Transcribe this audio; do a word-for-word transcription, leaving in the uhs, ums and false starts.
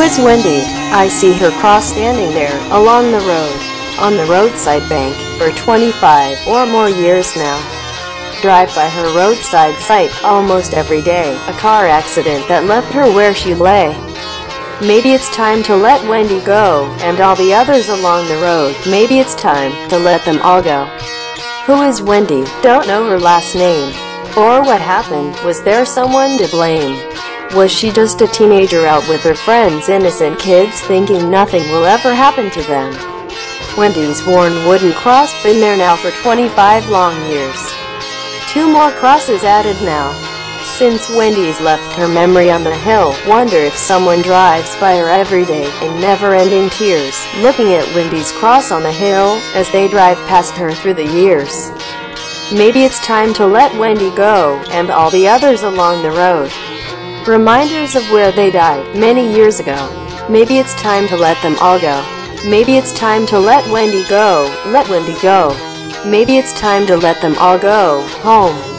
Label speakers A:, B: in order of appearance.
A: is Wendy? I see her cross standing there, along the road, on the roadside bank, for twenty-five or more years now. Drive by her roadside site almost every day, a car accident that left her where she lay. Maybe it's time to let Wendy go, and all the others along the road. Maybe it's time to let them all go. Who is Wendy? Don't know her last name. Or what happened? Was there someone to blame? Was she just a teenager out with her friends, innocent kids, thinking nothing will ever happen to them? Wendy's worn wooden cross, been there now for twenty-five long years. Two more crosses added now. Since Wendy's left her memory on the hill, wonder if someone drives by her every day in never-ending tears, looking at Wendy's cross on the hill, as they drive past her through the years. Maybe it's time to let Wendy go, and all the others along the road. Reminders of where they died many years ago. Maybe it's time to let them all go. Maybe it's time to let Wendy go, let Wendy go. Maybe it's time to let them all go home.